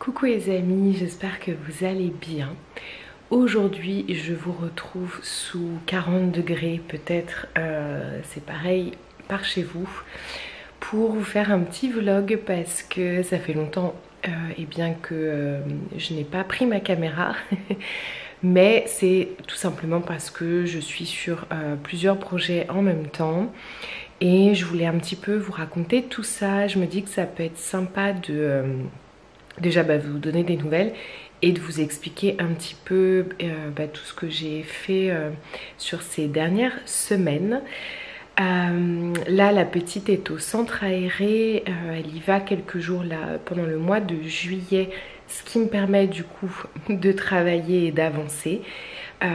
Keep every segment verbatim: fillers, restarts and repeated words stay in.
Coucou les amis, j'espère que vous allez bien. Aujourd'hui je vous retrouve sous quarante degrés, peut-être euh, c'est pareil par chez vous, pour vous faire un petit vlog parce que ça fait longtemps euh, et bien que euh, je n'ai pas pris ma caméra. Mais c'est tout simplement parce que je suis sur euh, plusieurs projets en même temps. Et je voulais un petit peu vous raconter tout ça. Je me dis que ça peut être sympa de... Euh, déjà bah, vous donner des nouvelles et de vous expliquer un petit peu euh, bah, tout ce que j'ai fait euh, sur ces dernières semaines. Euh, là la petite est au centre aéré, euh, elle y va quelques jours là pendant le mois de juillet, ce qui me permet du coup de travailler et d'avancer. Euh,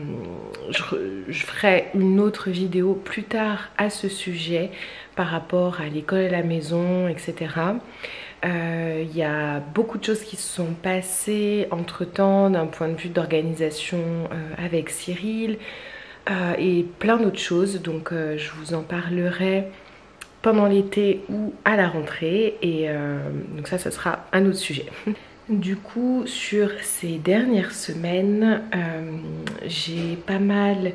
je, je ferai une autre vidéo plus tard à ce sujet par rapport à l'école à la maison, et cetera. Il euh, y a beaucoup de choses qui se sont passées entre temps d'un point de vue d'organisation euh, avec Cyril euh, et plein d'autres choses, donc euh, je vous en parlerai pendant l'été ou à la rentrée et euh, donc ça ce sera un autre sujet. Du coup sur ces dernières semaines euh, j'ai pas mal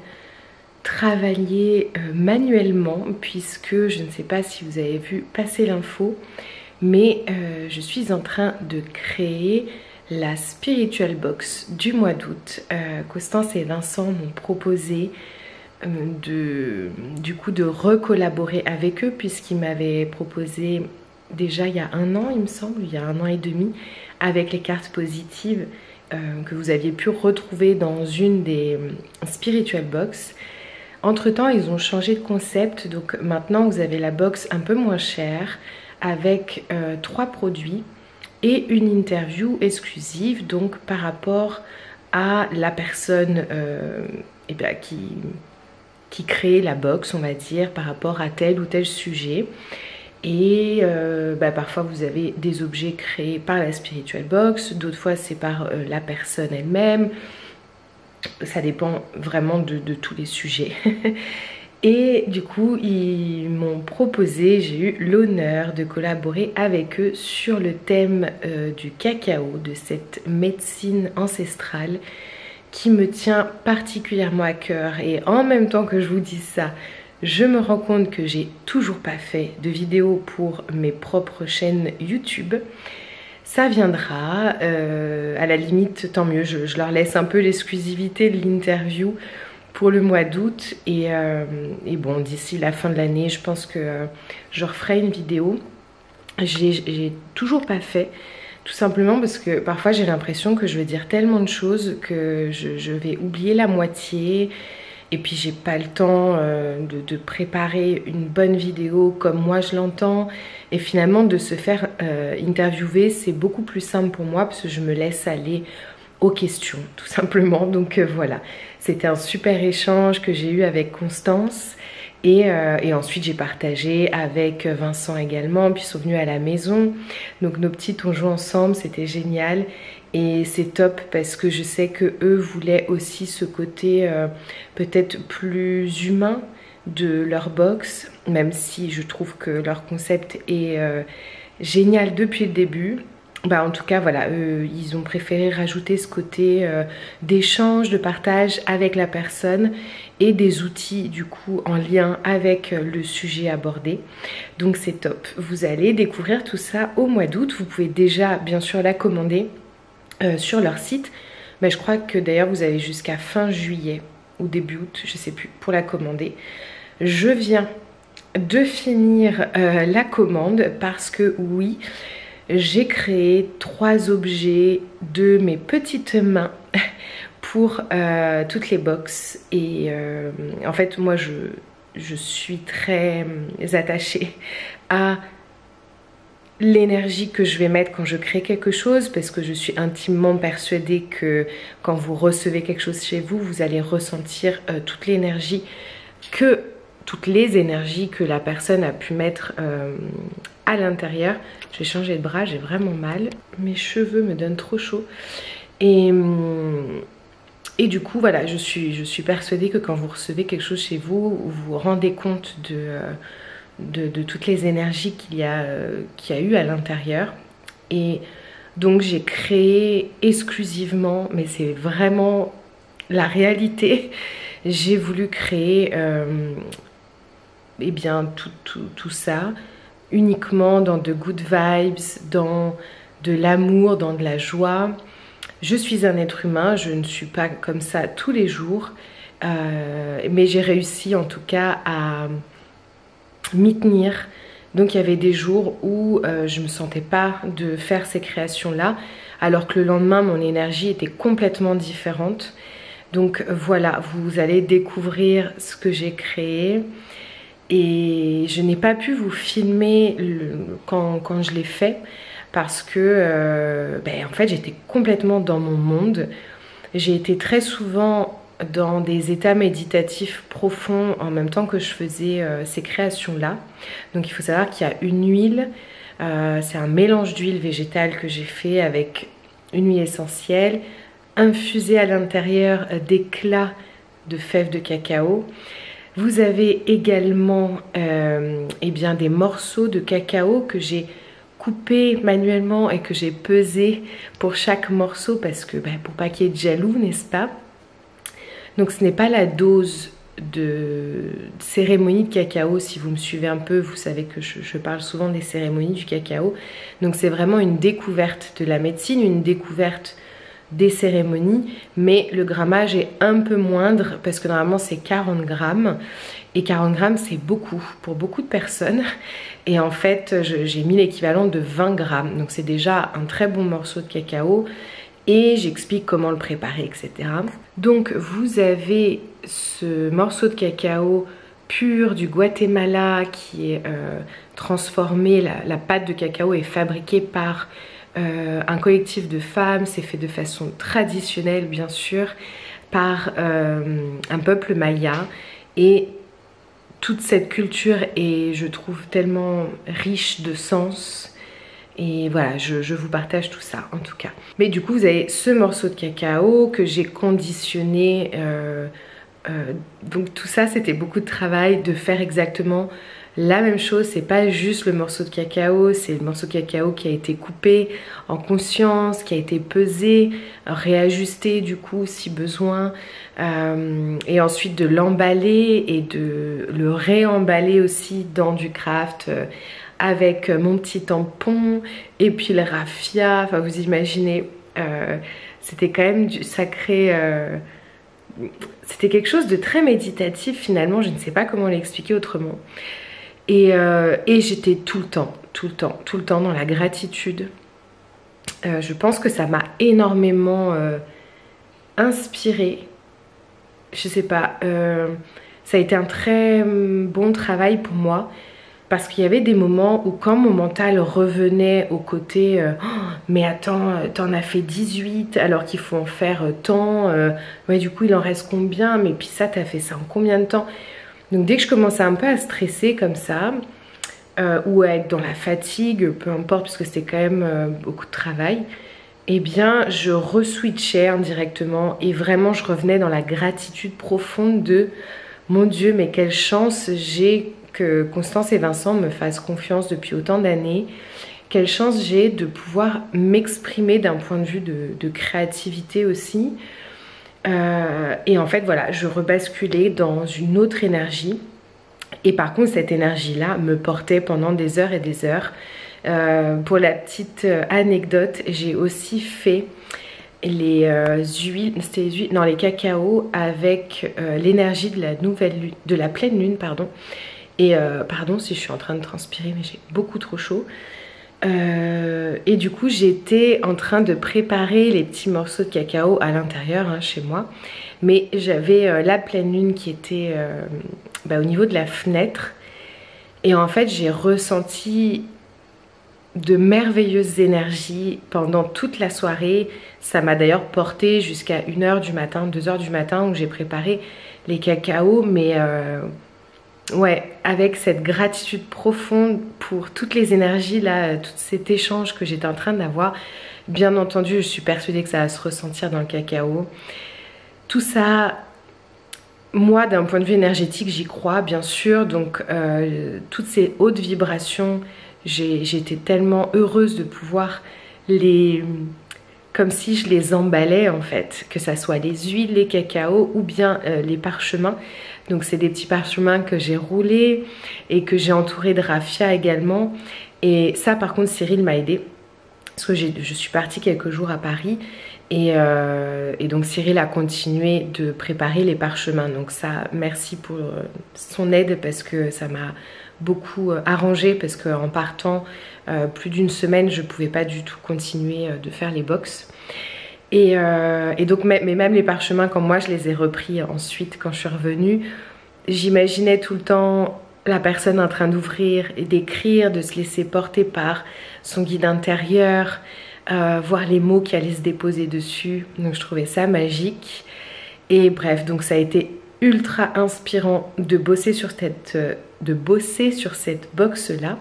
travaillé euh, manuellement, puisque je ne sais pas si vous avez vu passer l'info, mais euh, je suis en train de créer la Spiritual Box du mois d'août. Euh, Constance et Vincent m'ont proposé euh, de, du coup de recollaborer avec eux, puisqu'ils m'avaient proposé déjà il y a un an, il me semble, il y a un an et demi, avec les cartes positives euh, que vous aviez pu retrouver dans une des euh, Spiritual Box. Entre temps ils ont changé de concept, donc maintenant vous avez la box un peu moins chère avec euh, trois produits et une interview exclusive, donc par rapport à la personne euh, eh bien, qui, qui crée la box, on va dire, par rapport à tel ou tel sujet. Et euh, bah, parfois vous avez des objets créés par la Spiritual Box, d'autres fois c'est par euh, la personne elle-même. Ça dépend vraiment de, de tous les sujets. Et du coup, ils m'ont proposé, j'ai eu l'honneur de collaborer avec eux sur le thème euh, du cacao, de cette médecine ancestrale qui me tient particulièrement à cœur. Et en même temps que je vous dis ça, je me rends compte que j'ai toujours pas fait de vidéo pour mes propres chaînes YouTube. Ça viendra, euh, à la limite tant mieux, je, je leur laisse un peu l'exclusivité de l'interview pour le mois d'août et, euh, et bon, d'ici la fin de l'année je pense que euh, je referai une vidéo. J'ai toujours pas fait, tout simplement parce que parfois j'ai l'impression que je vais dire tellement de choses que je, je vais oublier la moitié. Et puis j'ai pas le temps euh, de, de préparer une bonne vidéo comme moi je l'entends. Et finalement de se faire euh, interviewer, c'est beaucoup plus simple pour moi parce que je me laisse aller aux questions tout simplement. Donc euh, voilà, c'était un super échange que j'ai eu avec Constance. Et, euh, et ensuite j'ai partagé avec Vincent également, puis ils sont venus à la maison. Donc nos petites ont joué ensemble, c'était génial. Et c'est top parce que je sais que eux voulaient aussi ce côté euh, peut-être plus humain de leur box, même si je trouve que leur concept est euh, génial depuis le début. Bah en tout cas voilà, eux, ils ont préféré rajouter ce côté euh, d'échange, de partage avec la personne et des outils du coup en lien avec le sujet abordé. Donc c'est top, vous allez découvrir tout ça au mois d'août. Vous pouvez déjà bien sûr la commander Euh, sur leur site, mais je crois que d'ailleurs vous avez jusqu'à fin juillet ou début août, je sais plus, pour la commander. Je viens de finir euh, la commande parce que oui, j'ai créé trois objets de mes petites mains pour euh, toutes les box et euh, en fait moi je, je suis très attachée à l'énergie que je vais mettre quand je crée quelque chose, parce que je suis intimement persuadée que quand vous recevez quelque chose chez vous, vous allez ressentir euh, toute l'énergie que toutes les énergies que la personne a pu mettre euh, à l'intérieur. Je vais changer de bras, j'ai vraiment mal, mes cheveux me donnent trop chaud et et du coup voilà, je suis, je suis persuadée que quand vous recevez quelque chose chez vous, vous vous rendez compte de euh, De, de toutes les énergies qu'il y a, euh, qu'il y a eu à l'intérieur. Et Donc j'ai créé exclusivement, mais c'est vraiment la réalité, j'ai voulu créer euh, eh bien, tout, tout, tout ça uniquement dans de good vibes, dans de l'amour, dans de la joie. Je suis un être humain, je ne suis pas comme ça tous les jours, euh, mais j'ai réussi en tout cas à m'y tenir. Donc il y avait des jours où euh, je ne me sentais pas de faire ces créations-là, alors que le lendemain, mon énergie était complètement différente. Donc voilà, vous allez découvrir ce que j'ai créé. Et je n'ai pas pu vous filmer le, quand, quand je l'ai fait parce que euh, ben, en fait j'étais complètement dans mon monde. J'ai été très souvent dans des états méditatifs profonds en même temps que je faisais euh, ces créations-là. Donc il faut savoir qu'il y a une huile, euh, c'est un mélange d'huile végétale que j'ai fait avec une huile essentielle, infusée à l'intérieur d'éclats de fèves de cacao. Vous avez également euh, eh bien, des morceaux de cacao que j'ai coupés manuellement et que j'ai pesé pour chaque morceau parce que ben, pour pas qu'il y ait de jaloux, n'est-ce pas? Donc ce n'est pas la dose de cérémonie de cacao. Si vous me suivez un peu, vous savez que je, je parle souvent des cérémonies du cacao. Donc c'est vraiment une découverte de la médecine, une découverte des cérémonies, mais le grammage est un peu moindre parce que normalement c'est quarante grammes et quarante grammes c'est beaucoup pour beaucoup de personnes, et en fait j'ai mis l'équivalent de vingt grammes, donc c'est déjà un très bon morceau de cacao et j'explique comment le préparer, etc. Donc vous avez ce morceau de cacao pur du Guatemala qui est euh, transformé, la, la pâte de cacao est fabriquée par Euh, un collectif de femmes, c'est fait de façon traditionnelle bien sûr par euh, un peuple maya, et toute cette culture est, je trouve, tellement riche de sens, et voilà, je, je vous partage tout ça en tout cas. Mais du coup vous avez ce morceau de cacao que j'ai conditionné, euh, euh, donc tout ça c'était beaucoup de travail de faire exactement la même chose. C'est pas juste le morceau de cacao, c'est le morceau de cacao qui a été coupé en conscience, qui a été pesé, réajusté du coup si besoin, euh, et ensuite de l'emballer et de le réemballer aussi dans du craft euh, avec mon petit tampon et puis le raffia. Enfin vous imaginez, euh, c'était quand même du sacré... Euh, c'était quelque chose de très méditatif finalement, je ne sais pas comment l'expliquer autrement. Et, euh, et j'étais tout le temps, tout le temps, tout le temps dans la gratitude. Euh, je pense que ça m'a énormément euh, inspirée. Je sais pas, euh, ça a été un très bon travail pour moi parce qu'il y avait des moments où quand mon mental revenait au côté euh, oh, mais attends, t'en as fait dix-huit alors qu'il faut en faire tant, euh, ouais du coup il en reste combien, mais puis ça t'as fait ça en combien de temps? Donc dès que je commençais un peu à stresser comme ça, euh, ou à être dans la fatigue, peu importe, parce que c'était quand même euh, beaucoup de travail, eh bien je re-switchais indirectement et vraiment je revenais dans la gratitude profonde de mon Dieu, mais quelle chance j'ai que Constance et Vincent me fassent confiance depuis autant d'années, quelle chance j'ai de pouvoir m'exprimer d'un point de vue de, de créativité aussi. Euh, et en fait voilà, je rebasculais dans une autre énergie, et par contre cette énergie là me portait pendant des heures et des heures. Euh, pour la petite anecdote, j'ai aussi fait les euh, huiles, c'était les huiles, non les cacaos avec euh, l'énergie de la nouvelle lune, de la pleine lune pardon, et euh, pardon si je suis en train de transpirer mais j'ai beaucoup trop chaud. Euh, et du coup j'étais en train de préparer les petits morceaux de cacao à l'intérieur hein, chez moi, mais j'avais euh, la pleine lune qui était euh, bah, au niveau de la fenêtre, et en fait j'ai ressenti de merveilleuses énergies pendant toute la soirée. Ça m'a d'ailleurs porté jusqu'à une heure du matin, deux heures du matin où j'ai préparé les cacaos, mais euh, ouais, avec cette gratitude profonde pour toutes les énergies là, tout cet échange que j'étais en train d'avoir. Bien entendu, je suis persuadée que ça va se ressentir dans le cacao. Tout ça, moi d'un point de vue énergétique, j'y crois bien sûr. Donc euh, toutes ces hautes vibrations, j'ai été tellement heureuse de pouvoir les... comme si je les emballais en fait, que ça soit les huiles, les cacao ou bien euh, les parchemins. Donc c'est des petits parchemins que j'ai roulés et que j'ai entourés de raffia également. Et ça par contre Cyril m'a aidé parce que je suis partie quelques jours à Paris et, euh, et donc Cyril a continué de préparer les parchemins. Donc ça, merci pour son aide parce que ça m'a beaucoup arrangé, parce qu'en partant euh, plus d'une semaine je pouvais pas du tout continuer de faire les box. Et, euh, et donc mais même les parchemins, quand moi je les ai repris ensuite quand je suis revenue, j'imaginais tout le temps la personne en train d'ouvrir et d'écrire, de se laisser porter par son guide intérieur, euh, voir les mots qui allaient se déposer dessus. Donc je trouvais ça magique. Et bref, donc ça a été ultra inspirant de bosser sur cette, de bosser sur cette box là.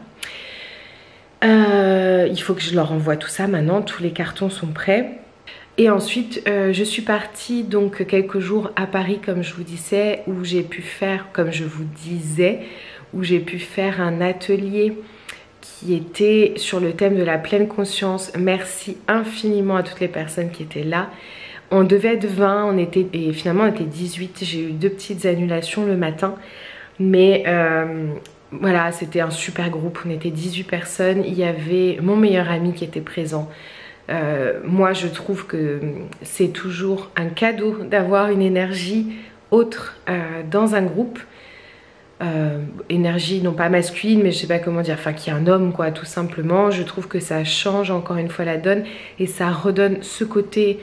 Euh, il faut que je leur envoie tout ça maintenant, tous les cartons sont prêts. Et ensuite euh, je suis partie donc quelques jours à Paris, comme je vous disais, où j'ai pu faire, comme je vous disais, où j'ai pu faire un atelier qui était sur le thème de la pleine conscience. Merci infiniment à toutes les personnes qui étaient là. On devait être vingt, on était, et finalement on était dix-huit. J'ai eu deux petites annulations le matin, mais euh, voilà, c'était un super groupe. On était dix-huit personnes. Il y avait mon meilleur ami qui était présent. Euh, moi je trouve que c'est toujours un cadeau d'avoir une énergie autre euh, dans un groupe. Euh, énergie non pas masculine, mais je sais pas comment dire, enfin qui est un homme quoi, tout simplement. Je trouve que ça change encore une fois la donne et ça redonne ce côté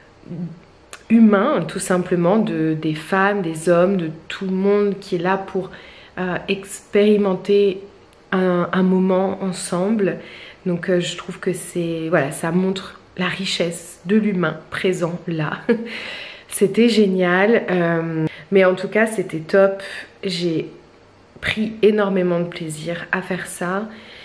humain tout simplement de, des femmes, des hommes, de tout le monde qui est là pour euh, expérimenter un, un moment ensemble. Donc euh, je trouve que c'est, voilà, ça montre la richesse de l'humain présent là. C'était génial, euh, mais en tout cas c'était top. J'ai pris énormément de plaisir à faire ça.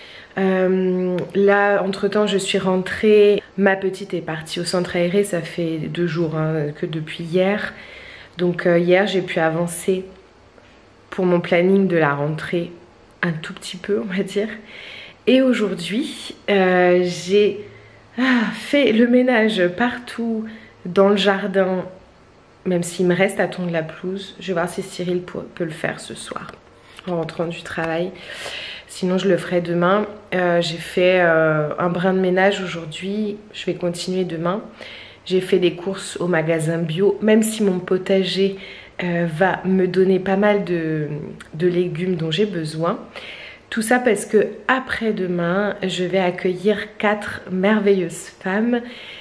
Euh, là, entre temps, je suis rentrée. Ma petite est partie au centre aéré. Ça fait deux jours hein, que depuis hier. Donc euh, hier, j'ai pu avancer pour mon planning de la rentrée un tout petit peu, on va dire. Et aujourd'hui, euh, j'ai ah, fait le ménage partout dans le jardin. Même s'il me reste à tondre la pelouse, je vais voir si Cyril peut le faire ce soir en rentrant du travail. Sinon je le ferai demain. Euh, j'ai fait euh, un brin de ménage aujourd'hui, je vais continuer demain. J'ai fait des courses au magasin bio, même si mon potager euh, va me donner pas mal de, de légumes dont j'ai besoin. Tout ça parce que après-demain, je vais accueillir quatre merveilleuses femmes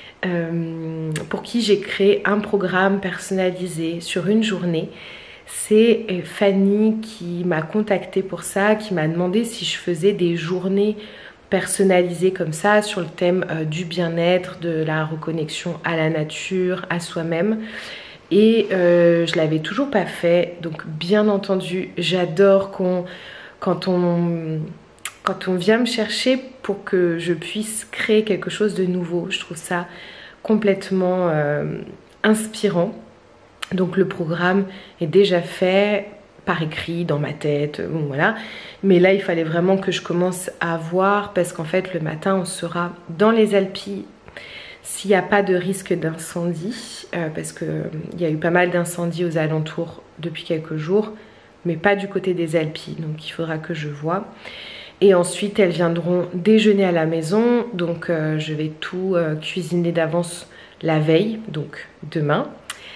euh, pour qui j'ai créé un programme personnalisé sur une journée. C'est Fanny qui m'a contactée pour ça, qui m'a demandé si je faisais des journées personnalisées comme ça sur le thème euh, du bien-être, de la reconnexion à la nature, à soi-même. Et euh, je l'avais toujours pas fait, donc bien entendu, j'adore qu'on, quand on, quand on vient me chercher pour que je puisse créer quelque chose de nouveau. Je trouve ça complètement euh, inspirant. Donc le programme est déjà fait par écrit dans ma tête, bon voilà. Mais là il fallait vraiment que je commence à voir, parce qu'en fait le matin on sera dans les Alpilles s'il n'y a pas de risque d'incendie, euh, parce qu'il y a eu pas mal d'incendies aux alentours depuis quelques jours, mais pas du côté des Alpilles, donc il faudra que je voie. Et ensuite elles viendront déjeuner à la maison, donc euh, je vais tout euh, cuisiner d'avance la veille, donc demain.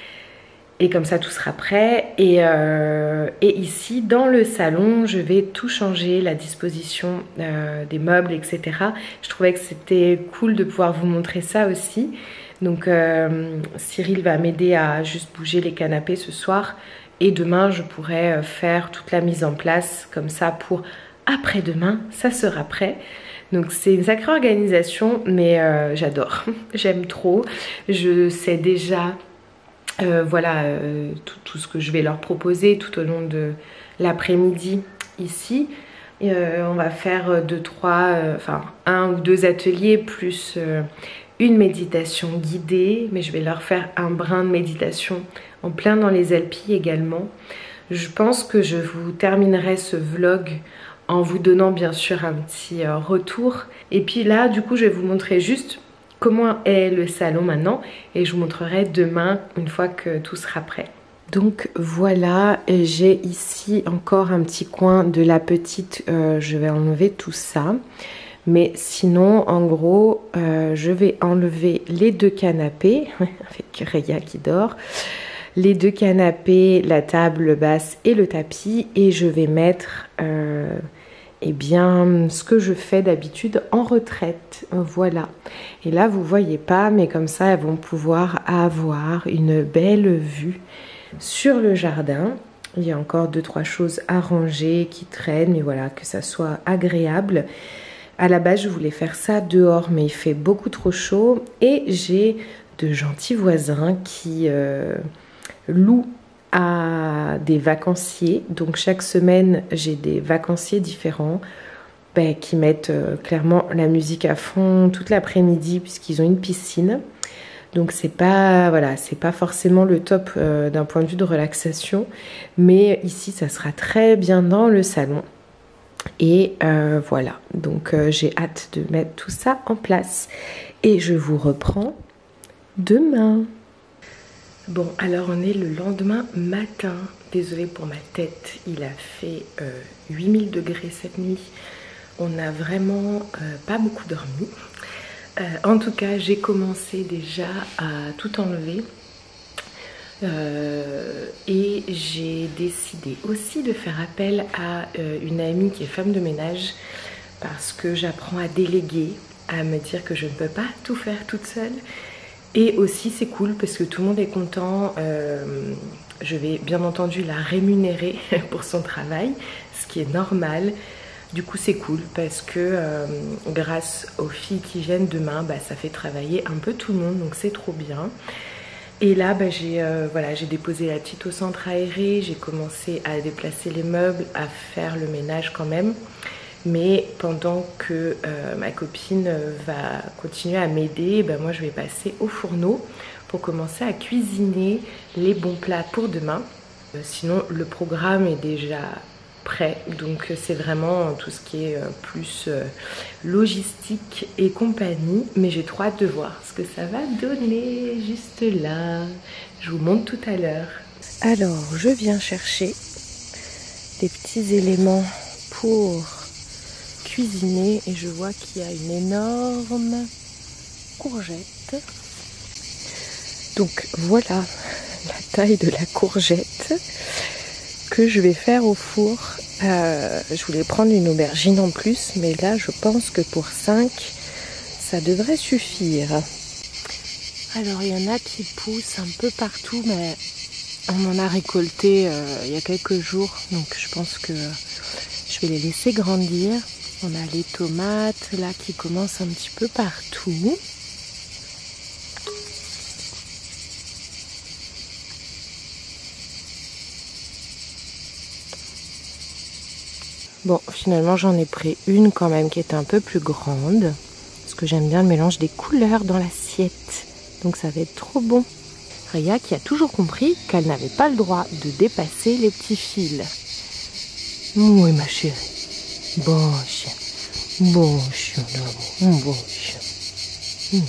Et comme ça tout sera prêt. Et, euh, et ici dans le salon je vais tout changer, la disposition euh, des meubles, et cetera. Je trouvais que c'était cool de pouvoir vous montrer ça aussi. Donc euh, Cyril va m'aider à juste bouger les canapés ce soir. Et demain je pourrai faire toute la mise en place comme ça pour après-demain, ça sera prêt. Donc c'est une sacrée organisation, mais euh, j'adore, j'aime trop. Je sais déjà Euh, voilà euh, tout, tout ce que je vais leur proposer tout au long de l'après-midi ici. Euh, on va faire deux, trois, euh, enfin un ou deux ateliers plus euh, une méditation guidée, mais je vais leur faire un brin de méditation en plein dans les Alpilles également. Je pense que je vous terminerai ce vlog en vous donnant bien sûr un petit euh, retour. Et puis là du coup je vais vous montrer juste comment est le salon maintenant et je vous montrerai demain une fois que tout sera prêt. Donc voilà, j'ai ici encore un petit coin de la petite, euh, je vais enlever tout ça. Mais sinon, en gros, euh, je vais enlever les deux canapés, avec Raya qui dort, les deux canapés, la table basse et le tapis. Et je vais mettre, euh, eh bien, ce que je fais d'habitude en retraite. Voilà. Et là, vous ne voyez pas, mais comme ça, elles vont pouvoir avoir une belle vue sur le jardin. Il y a encore deux, trois choses à ranger qui traînent, mais voilà, que ça soit agréable. À la base, je voulais faire ça dehors, mais il fait beaucoup trop chaud. Et j'ai de gentils voisins qui euh, louent à des vacanciers. Donc chaque semaine, j'ai des vacanciers différents ben, qui mettent euh, clairement la musique à fond toute l'après-midi puisqu'ils ont une piscine. Donc c'est pas, voilà, c'est pas forcément le top euh, d'un point de vue de relaxation. Mais ici, ça sera très bien dans le salon. Et euh, voilà, donc euh, j'ai hâte de mettre tout ça en place. Et je vous reprends demain. Bon, alors on est le lendemain matin. Désolée pour ma tête, il a fait euh, huit mille degrés cette nuit. On n'a vraiment euh, pas beaucoup dormi. Euh, en tout cas, j'ai commencé déjà à tout enlever. Euh, et j'ai décidé aussi de faire appel à euh, une amie qui est femme de ménage parce que j'apprends à déléguer, à me dire que je ne peux pas tout faire toute seule. Et aussi c'est cool parce que tout le monde est content, euh, je vais bien entendu la rémunérer pour son travail, ce qui est normal. Du coup c'est cool parce que euh, grâce aux filles qui viennent demain, bah, ça fait travailler un peu tout le monde, donc c'est trop bien. Et là, bah, j'ai euh, voilà, j'ai déposé la petite au centre aéré, j'ai commencé à déplacer les meubles, à faire le ménage quand même. Mais pendant que euh, ma copine va continuer à m'aider, bah, moi je vais passer au fourneau pour commencer à cuisiner les bons plats pour demain. Euh, sinon, le programme est déjà prêt, donc c'est vraiment tout ce qui est euh, plus euh, logistique et compagnie. Mais j'ai trop hâte de voir ce que ça va donner juste là. Je vous montre tout à l'heure. Alors, je viens chercher des petits éléments pour cuisiner et je vois qu'il y a une énorme courgette. Donc voilà la taille de la courgette que je vais faire au four. Euh, je voulais prendre une aubergine en plus, mais là je pense que pour cinq, ça devrait suffire. Alors il y en a qui poussent un peu partout, mais on en a récolté euh, il y a quelques jours, donc je pense que je vais les laisser grandir. On a les tomates là qui commencent un petit peu partout. Bon, finalement j'en ai pris une quand même qui est un peu plus grande. Parce que j'aime bien le mélange des couleurs dans l'assiette. Donc ça va être trop bon. Raya qui a toujours compris qu'elle n'avait pas le droit de dépasser les petits fils. Oui ma chérie. Bon chien. Bon chien d'amour. Bon chien. Mmh.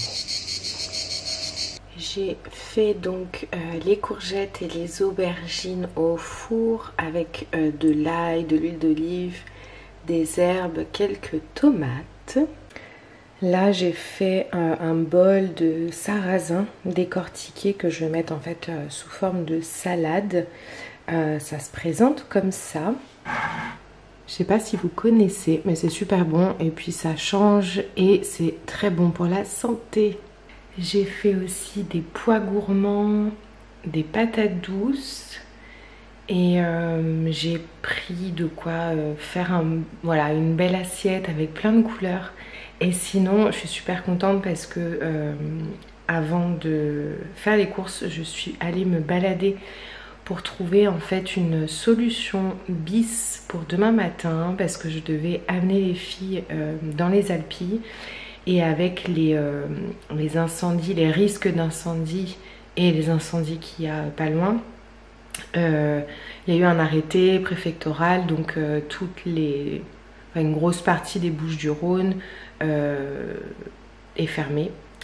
J'ai fait donc euh, les courgettes et les aubergines au four avec euh, de l'ail, de l'huile d'olive, des herbes, quelques tomates. Là j'ai fait euh, un bol de sarrasin décortiqué que je vais mettre en fait euh, sous forme de salade. Euh, ça se présente comme ça. Je sais pas si vous connaissez, mais c'est super bon et puis ça change et c'est très bon pour la santé. J'ai fait aussi des pois gourmands, des patates douces et euh, j'ai pris de quoi euh, faire un, voilà, une belle assiette avec plein de couleurs. Et sinon, je suis super contente parce que euh, avant de faire les courses, je suis allée me balader pour trouver en fait une solution bis pour demain matin parce que je devais amener les filles euh, dans les Alpilles. Et avec les, euh, les incendies, les risques d'incendie et les incendies qu'il y a pas loin, euh, il y a eu un arrêté préfectoral, donc euh, toutes les, enfin, une grosse partie des Bouches-du-Rhône euh, est fermée.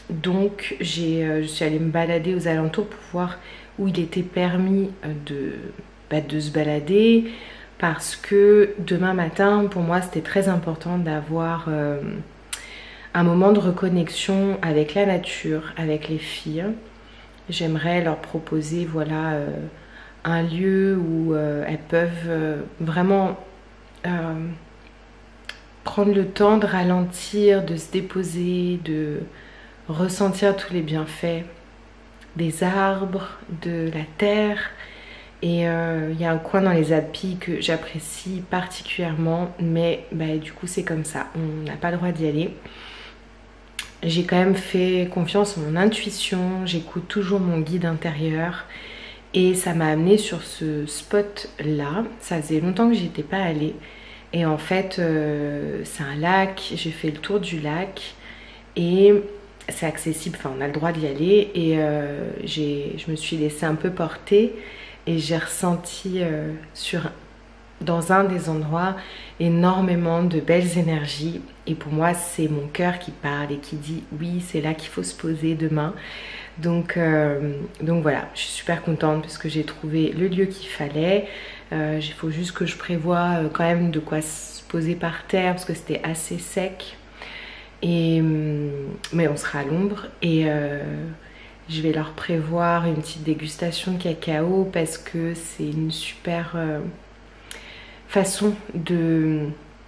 Donc j'ai, euh, je suis allée me balader aux alentours pour voir où il était permis de, bah, de se balader, parce que demain matin pour moi c'était très important d'avoir euh, un moment de reconnexion avec la nature, avec les filles. J'aimerais leur proposer voilà euh, un lieu où euh, elles peuvent euh, vraiment euh, prendre le temps de ralentir, de se déposer, de ressentir tous les bienfaits des arbres, de la terre. Et il euh, y a un coin dans les Alpes que j'apprécie particulièrement, mais bah, du coup c'est comme ça, on n'a pas le droit d'y aller. J'ai quand même fait confiance en mon intuition, j'écoute toujours mon guide intérieur et ça m'a amené sur ce spot là. Ça faisait longtemps que j'y étais pas allée et en fait euh, c'est un lac, j'ai fait le tour du lac et c'est accessible, enfin on a le droit d'y aller et euh, j'ai, je me suis laissée un peu porter et j'ai ressenti euh, sur, dans un des endroits énormément de belles énergies et pour moi c'est mon cœur qui parle et qui dit oui c'est là qu'il faut se poser demain. Donc, euh, donc voilà, je suis super contente parce que j'ai trouvé le lieu qu'il fallait. Euh, il faut juste que je prévoie euh, quand même de quoi se poser par terre parce que c'était assez sec. Et, mais on sera à l'ombre et euh, je vais leur prévoir une petite dégustation de cacao parce que c'est une super euh, façon de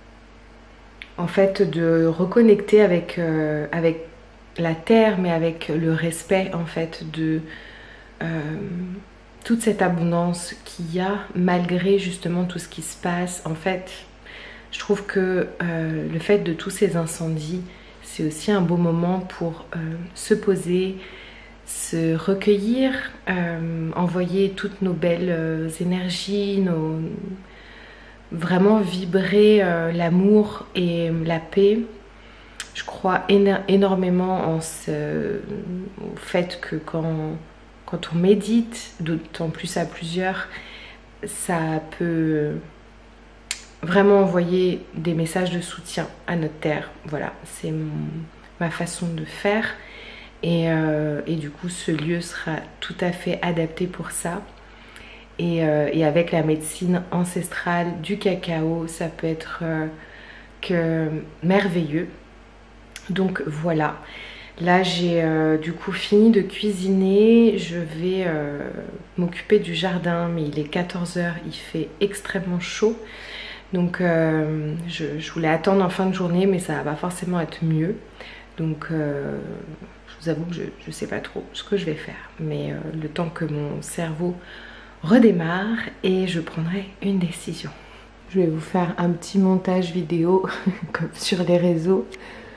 en fait de reconnecter avec, euh, avec la terre mais avec le respect en fait de euh, toute cette abondance qu'il y a malgré justement tout ce qui se passe. En fait je trouve que euh, le fait de tous ces incendies c'est aussi un beau moment pour euh, se poser, se recueillir, euh, envoyer toutes nos belles euh, énergies, nos... vraiment vibrer euh, l'amour et la paix. Je crois énormément en ce... au fait que quand, quand on médite, d'autant plus à plusieurs, ça peut vraiment envoyer des messages de soutien à notre terre. Voilà, c'est ma façon de faire et, euh, et du coup ce lieu sera tout à fait adapté pour ça et, euh, et avec la médecine ancestrale du cacao ça peut être euh, que merveilleux. Donc voilà, là j'ai euh, du coup fini de cuisiner, je vais euh, m'occuper du jardin mais il est quatorze heures, il fait extrêmement chaud. Donc euh, je, je voulais attendre en fin de journée mais ça va pas forcément être mieux. Donc euh, je vous avoue que je ne sais pas trop ce que je vais faire. Mais euh, le temps que mon cerveau redémarre et je prendrai une décision. Je vais vous faire un petit montage vidéo comme sur les réseaux.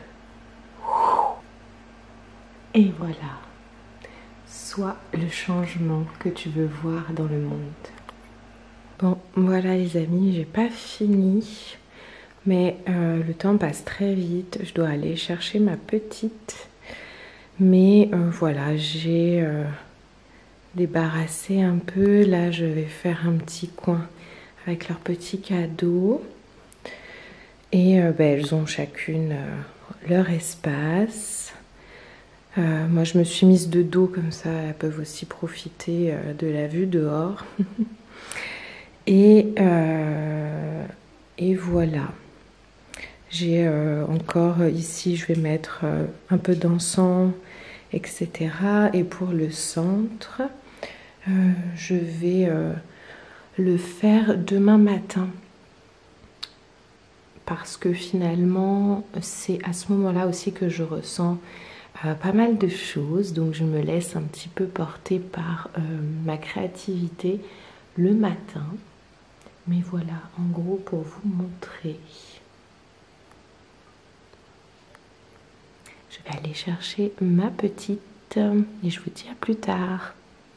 Et voilà. Sois le changement que tu veux voir dans le monde. Bon, voilà les amis, j'ai pas fini, mais euh, le temps passe très vite. Je dois aller chercher ma petite, mais euh, voilà, j'ai euh, débarrassé un peu. Là, je vais faire un petit coin avec leurs petits cadeaux, et euh, ben, elles ont chacune euh, leur espace. Euh, moi, je me suis mise de dos comme ça, elles peuvent aussi profiter euh, de la vue dehors. Et, euh, et voilà, j'ai euh, encore ici, je vais mettre euh, un peu d'encens, et cetera. Et pour le centre, euh, je vais euh, le faire demain matin. Parce que finalement, c'est à ce moment-là aussi que je ressens euh, pas mal de choses. Donc je me laisse un petit peu porter par euh, ma créativité le matin. Mais voilà, en gros, pour vous montrer. Je vais aller chercher ma petite et je vous dis à plus tard.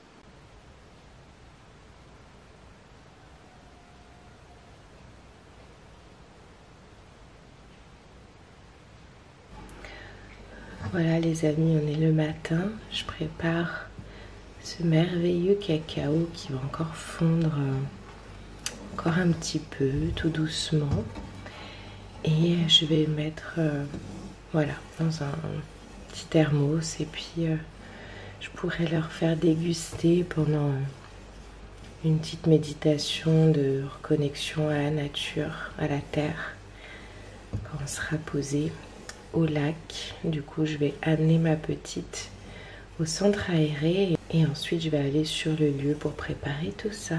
Voilà les amis, on est le matin. Je prépare ce merveilleux cacao qui va encore fondre encore un petit peu, tout doucement. Et je vais le mettre euh, voilà, dans un petit thermos et puis euh, je pourrais leur faire déguster pendant une petite méditation de reconnexion à la nature, à la terre, quand on sera posé au lac. Du coup, je vais amener ma petite au centre aéré et ensuite je vais aller sur le lieu pour préparer tout ça.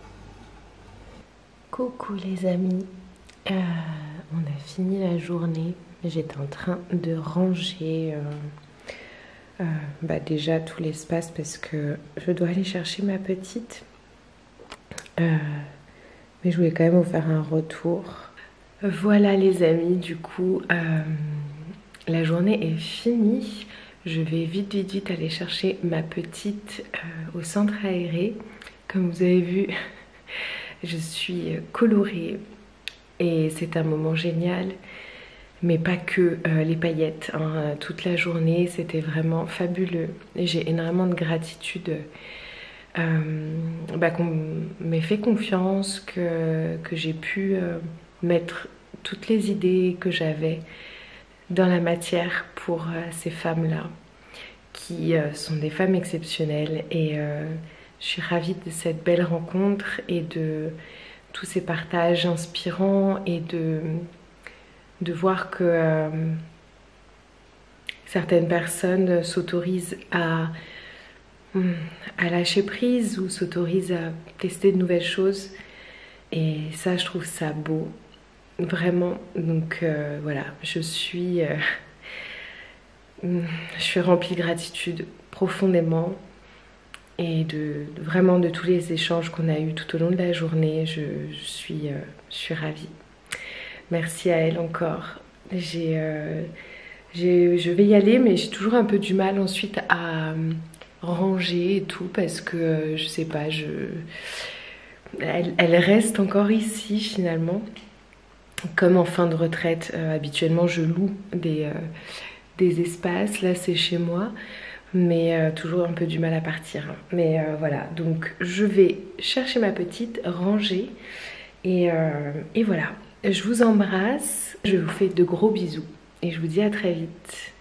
Coucou les amis, euh, on a fini la journée. J'étais en train de ranger euh, euh, bah déjà tout l'espace parce que je dois aller chercher ma petite. Euh, mais je voulais quand même vous faire un retour. Voilà les amis, du coup euh, la journée est finie. Je vais vite vite vite aller chercher ma petite euh, au centre aéré. Comme vous avez vu, je suis colorée et c'est un moment génial. Mais pas que euh, les paillettes, hein. Toute la journée c'était vraiment fabuleux. Et j'ai énormément de gratitude euh, bah, qu'on m'ait fait confiance, que, que j'ai pu euh, mettre toutes les idées que j'avais dans la matière pour euh, ces femmes-là, qui euh, sont des femmes exceptionnelles. Et euh, je suis ravie de cette belle rencontre et de tous ces partages inspirants et de... de voir que euh, certaines personnes s'autorisent à, à lâcher prise ou s'autorisent à tester de nouvelles choses. Et ça, je trouve ça beau, vraiment. Donc euh, voilà, je suis, euh, je suis remplie de gratitude profondément. Et de, vraiment de tous les échanges qu'on a eus tout au long de la journée, je, je, suis, euh, je suis ravie. Merci à elle encore. J'ai, euh, j'ai, je vais y aller, mais j'ai toujours un peu du mal ensuite à euh, ranger et tout parce que euh, je sais pas, je, elle, elle reste encore ici finalement. Comme en fin de retraite, euh, habituellement je loue des, euh, des espaces. Là c'est chez moi, mais euh, toujours un peu du mal à partir. Mais euh, voilà, donc je vais chercher ma petite, ranger et, euh, et voilà. Je vous embrasse, je vous fais de gros bisous et je vous dis à très vite.